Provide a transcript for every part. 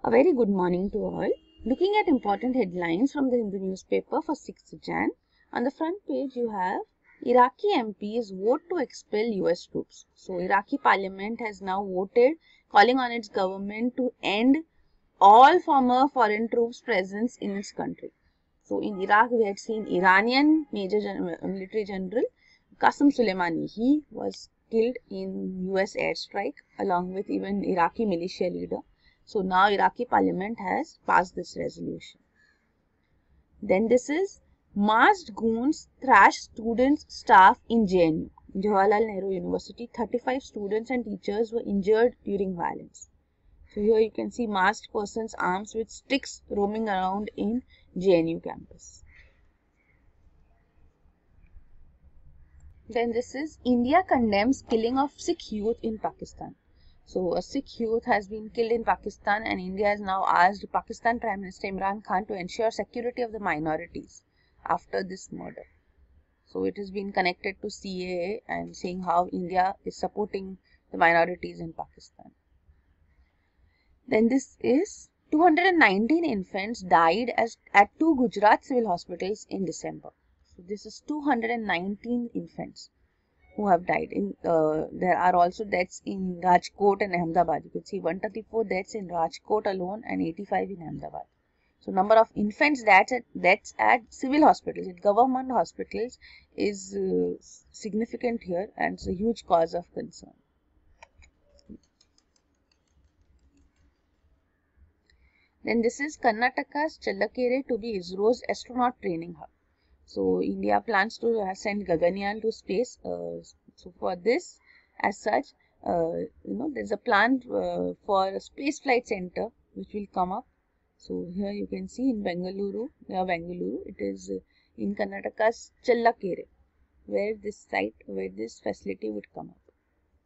A very good morning to all. Looking at important headlines from the Hindu newspaper for 6th Jan. On the front page you have Iraqi MPs vote to expel US troops. So Iraqi parliament has now voted calling on its government to end all former foreign troops' presence in its country. So in Iraq we had seen Iranian military general Qasem Soleimani. He was killed in US airstrike along with even Iraqi militia leader. So now Iraqi parliament has passed this resolution. Then this is masked goons thrash students, staff in JNU. Jawaharlal Nehru University, 35 students and teachers were injured during violence. So here you can see masked persons armed with sticks roaming around in JNU campus. Then this is India condemns killing of Sikh youth in Pakistan. So a Sikh youth has been killed in Pakistan and India has now asked Pakistan Prime Minister Imran Khan to ensure security of the minorities after this murder. So it has been connected to CAA and saying how India is supporting the minorities in Pakistan. Then this is 219 infants died at 2 Gujarat civil hospitals in December. So this is 219 infants who have died. There are also deaths in Rajkot and Ahmedabad. You could see 134 deaths in Rajkot alone and 85 in Ahmedabad. So number of infants deaths at civil hospitals, at government hospitals is significant here and it's a huge cause of concern. Then this is Karnataka's Challakere to be ISRO's astronaut training hub. So India plans to send Gaganyaan to space. So for this, as such, there's a plan for a space flight center which will come up. So here you can see in Bengaluru, it is in Karnataka's Challakere, where this facility would come up.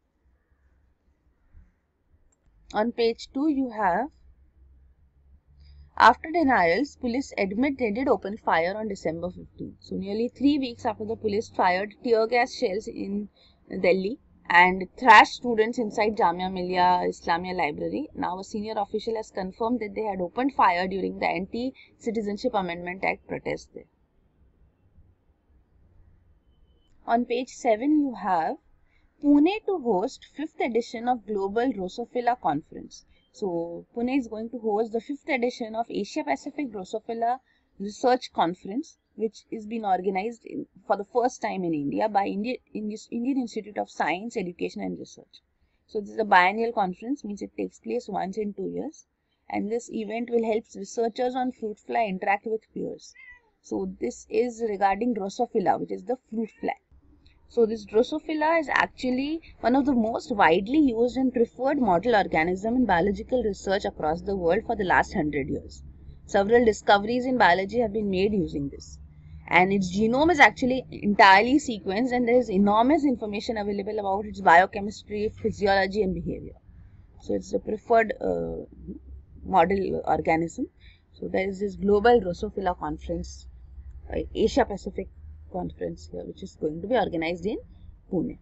On page 2, you have after denials, police admit they did open fire on December 15. So nearly 3 weeks after the police fired tear gas shells in Delhi and thrashed students inside Jamia Millia Islamia Library, now a senior official has confirmed that they had opened fire during the Anti-Citizenship Amendment Act protest there. On page 7 you have Pune to host 5th edition of Global Drosophila Conference. So Pune is going to host the 5th edition of Asia Pacific Drosophila Research Conference, which is being organized for the first time in India by Indian Institute of Science, Education and Research. So this is a biennial conference, means it takes place once in 2 years, and this event will help researchers on fruit fly interact with peers. So this is regarding Drosophila, which is the fruit fly. So this Drosophila is actually one of the most widely used and preferred model organism in biological research across the world for the last 100 years. Several discoveries in biology have been made using this. And its genome is actually entirely sequenced and there is enormous information available about its biochemistry, physiology and behavior. So it's a preferred model organism. So there is this Global Drosophila Conference, Asia Pacific Conference here, which is going to be organized in Pune.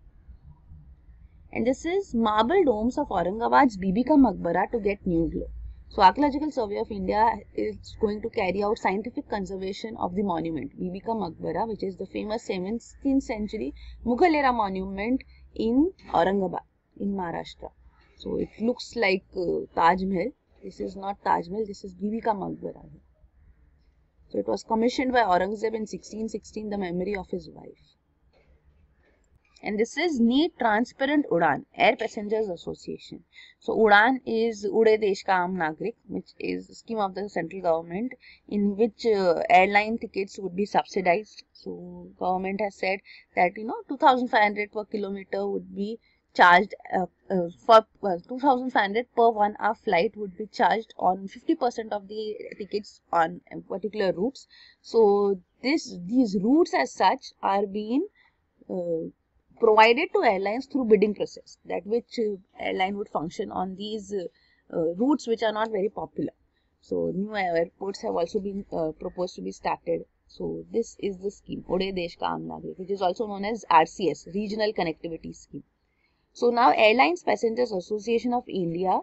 And this is marble domes of Aurangabad's Bibi Ka Maqbara to get new glow. So Archaeological Survey of India is going to carry out scientific conservation of the monument Bibi Ka Maqbara, which is the famous 17th century Mughal era monument in Aurangabad in Maharashtra. So it looks like Taj Mahal. This is not Taj Mahal, this is Bibi Ka Maqbara. So it was commissioned by Aurangzeb in 1616, the memory of his wife. And this is Neat Transparent Udan, Air Passengers Association. So Udan is Ude Desh Ka Aam Nagrik, which is a scheme of the central government in which airline tickets would be subsidized. So government has said that 2,500 per kilometer would be charged for 2,500 per 1 hour flight would be charged on 50% of the tickets on particular routes. So these routes as such are being provided to airlines through bidding process, that which airline would function on these routes which are not very popular. So new airports have also been proposed to be started. So this is the scheme, Ude Desh Ka Aam Nagrik, which is also known as RCS, Regional Connectivity Scheme. So now Airlines Passengers Association of India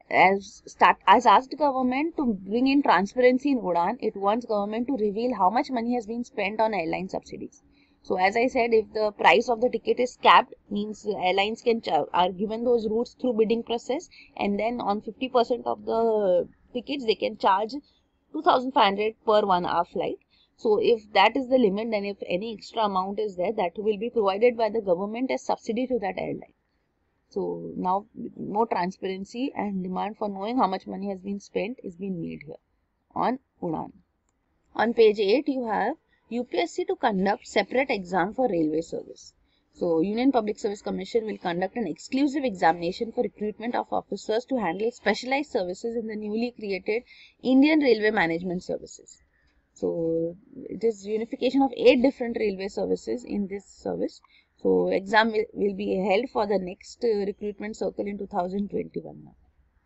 as asked government to bring in transparency in Udan, it wants government to reveal how much money has been spent on airline subsidies. So as I said, if the price of the ticket is capped, means airlines are given those routes through bidding process, and then on 50% of the tickets they can charge 2,500 per 1 hour flight. So if that is the limit, then if any extra amount is there, that will be provided by the government as subsidy to that airline. So now more transparency and demand for knowing how much money has been spent is being made here on Udan. On page 8 you have UPSC to conduct separate exam for railway service. So Union Public Service Commission will conduct an exclusive examination for recruitment of officers to handle specialized services in the newly created Indian Railway Management Services. So it is unification of 8 different railway services in this service. So exam will be held for the next recruitment circle in 2021 now.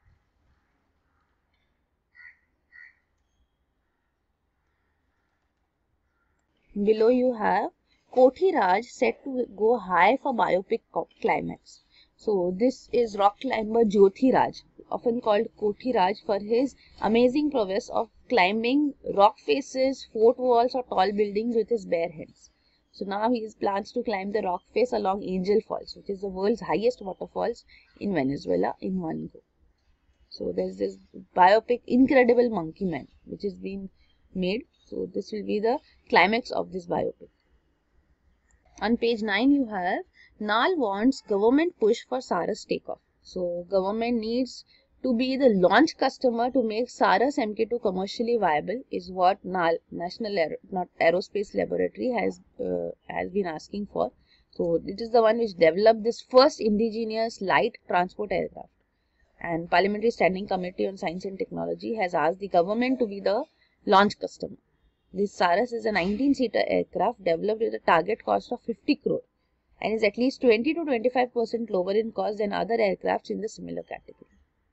Below you have Koti Raj set to go high for biopic climax. So this is rock climber Jyothi Raj, often called Koti Raj, for his amazing prowess of climbing rock faces, fort walls or tall buildings with his bare hands. So now he plans to climb the rock face along Angel Falls, which is the world's highest waterfalls in Venezuela, in one go. So there's this biopic Incredible Monkey Man, which is being made. So this will be the climax of this biopic. On page 9 you have NAL wants government push for Saras takeoff. So government needs to be the launch customer to make Saras Mk2 commercially viable, is what NAL, National Aerospace Laboratory, has been asking for. So it is the one which developed this first indigenous light transport aircraft. And Parliamentary Standing Committee on Science and Technology has asked the government to be the launch customer. This Saras is a 19-seater aircraft developed with a target cost of 50 crore and is at least 20 to 25% lower in cost than other aircrafts in the similar category.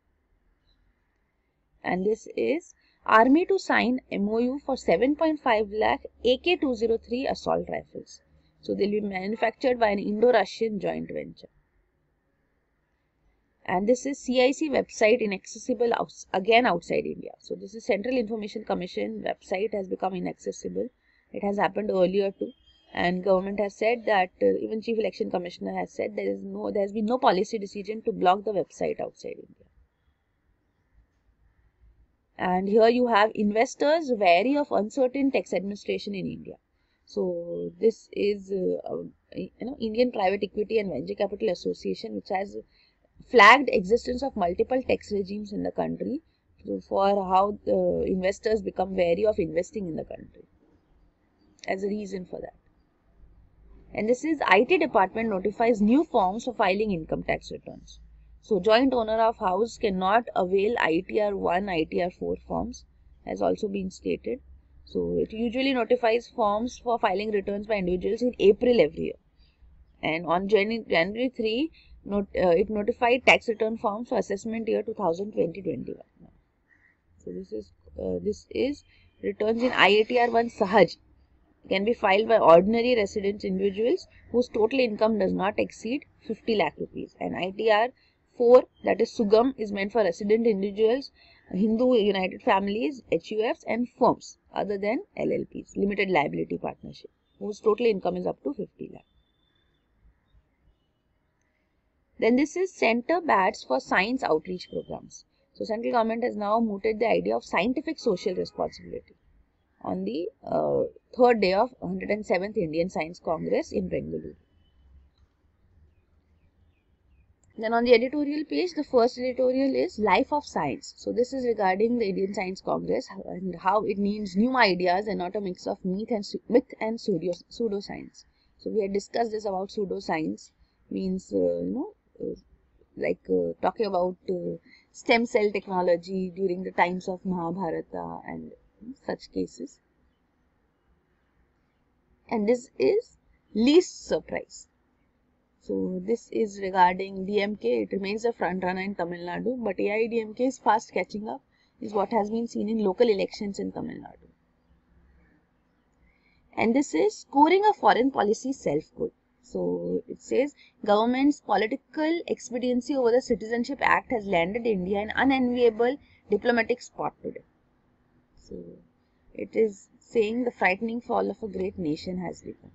And this is Army to sign MOU for 7.5 lakh AK-203 assault rifles. So they will be manufactured by an Indo-Russian joint venture. And this is CIC website inaccessible again outside India. So this is Central Information Commission website has become inaccessible. It has happened earlier too, and government has said that even Chief Election Commissioner has said there has been no policy decision to block the website outside India. And here you have investors wary of uncertain tax administration in India. So this is Indian Private Equity and Venture Capital Association, which has flagged existence of multiple tax regimes in the country for how the investors become wary of investing in the country as a reason for that. And this is IT department notifies new forms for filing income tax returns. So joint owner of house cannot avail ITR 1, ITR 4 forms, has also been stated. So it usually notifies forms for filing returns by individuals in April every year. And on January 3, it notified tax return forms for assessment year 2020-21. So this is returns in IATR 1 Sahaj can be filed by ordinary resident individuals whose total income does not exceed 50 lakh rupees. And ITR 4, that is Sugam, is meant for resident individuals, Hindu United Families, HUFs and firms other than LLPs, Limited Liability Partnership, whose total income is up to 50 lakh. Then this is Center Bats for Science Outreach Programs. So central government has now mooted the idea of scientific social responsibility on the third day of 107th Indian Science Congress in Bengaluru. Then on the editorial page, the first editorial is Life of Science. So this is regarding the Indian Science Congress and how it needs new ideas and not a mix of myth and pseudoscience. So we had discussed this about pseudoscience, means talking about stem cell technology during the times of Mahabharata and such cases. And this is least surprise. So this is regarding DMK. It remains a front runner in Tamil Nadu, but AIDMK is fast catching up, is what has been seen in local elections in Tamil Nadu. And this is scoring a foreign policy self-goal. So it says government's political expediency over the Citizenship Act has landed India in unenviable diplomatic spot today. So it is saying the frightening fall of a great nation has begun.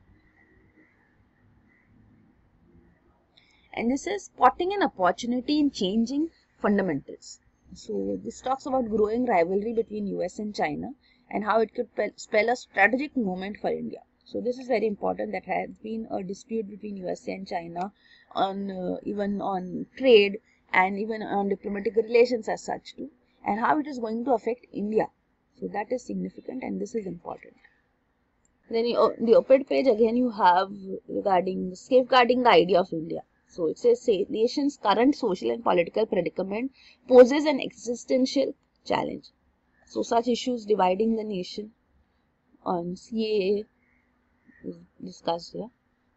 And this is spotting an opportunity in changing fundamentals. So this talks about growing rivalry between US and China and how it could spell a strategic moment for India. So this is very important. That has been a dispute between USA and China on even on trade and even on diplomatic relations as such too, and how it is going to affect India. So that is significant and this is important. Then the op-ed page again you have regarding safeguarding the idea of India. So it says nation's current social and political predicament poses an existential challenge. So such issues dividing the nation on CAA is discussed here.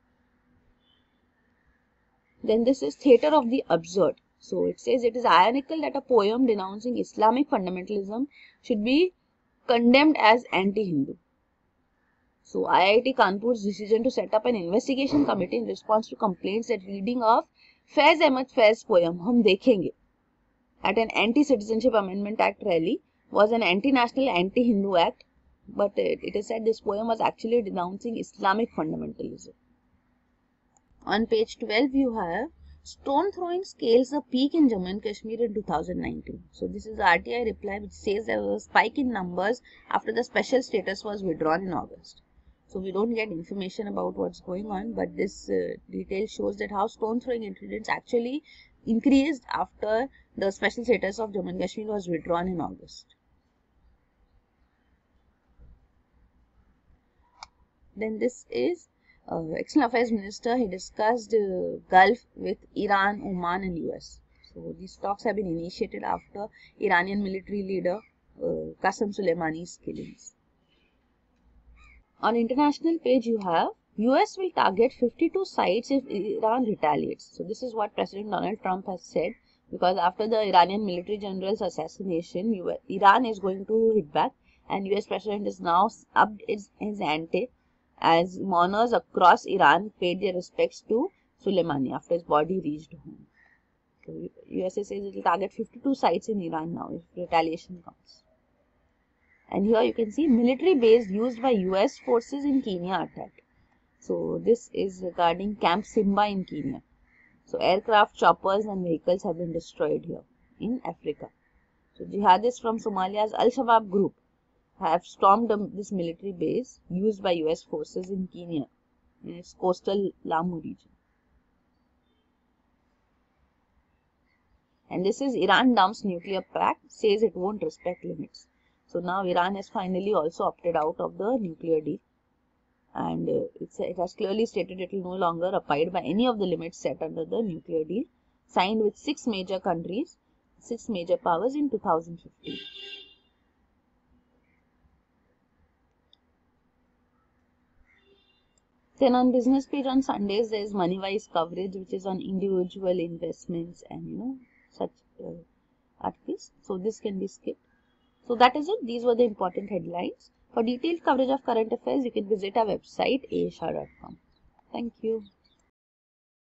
Then this is theatre of the absurd. So it says it is ironical that a poem denouncing Islamic fundamentalism should be condemned as anti-Hindu. So IIT Kanpur's decision to set up an investigation committee in response to complaints that reading of Faiz Ahmad Faiz's poem Hum Dekhenge at an Anti-Citizenship Amendment Act rally was an anti-national, anti-Hindu act, but it is said this poem was actually denouncing Islamic fundamentalism. On page 12 you have stone throwing scales a peak in Jammu and Kashmir in 2019. So this is the RTI reply which says there was a spike in numbers after the special status was withdrawn in August. So we don't get information about what's going on, but this detail shows that how stone throwing incidents actually increased after the special status of Jammu and Kashmir was withdrawn in August. Then this is External Affairs Minister. He discussed Gulf with Iran, Oman and US. So these talks have been initiated after Iranian military leader Qasem Soleimani's killings. On international page you have US will target 52 sites if Iran retaliates. So this is what President Donald Trump has said, because after the Iranian military general's assassination, Iran is going to hit back, and US President is now upped his ante as mourners across Iran paid their respects to Soleimani after his body reached home. So USA says it will target 52 sites in Iran now if retaliation comes. And here you can see military base used by US forces in Kenya attacked. So this is regarding Camp Simba in Kenya. So aircraft, choppers and vehicles have been destroyed here in Africa. So jihadists from Somalia's Al-Shabaab group have stormed this military base used by US forces in Kenya in its coastal Lamu region. And this is Iran dumps nuclear pact, says it won't respect limits. So now Iran has finally also opted out of the nuclear deal, and it has clearly stated it will no longer abide by any of the limits set under the nuclear deal signed with 6 major countries, 6 major powers in 2015. Then on business page on Sundays there is money-wise coverage which is on individual investments and such articles. So this can be skipped. So that is it. These were the important headlines. For detailed coverage of current affairs, you can visit our website aashah.com. Thank you.